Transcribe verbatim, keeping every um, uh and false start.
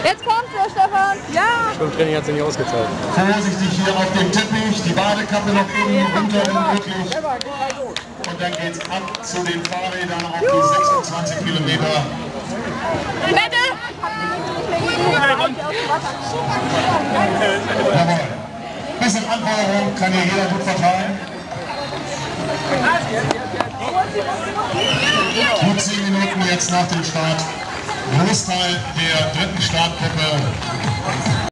Jetzt kommt der Stefan. Ja. Schwimmtraining hat sich nicht ausgezahlt. Vorsichtig hier auf dem Teppich, die Badekappe noch eben runter, wenn möglich. Und dann geht's ab zu den Fahrrädern auf die sechsundzwanzig Kilometer. Bitte! Jawohl. Bisschen Anfeuerung kann hier jeder gut verteilen. Gut zehn Minuten jetzt nach dem Start. Großteil der dritten Startgruppe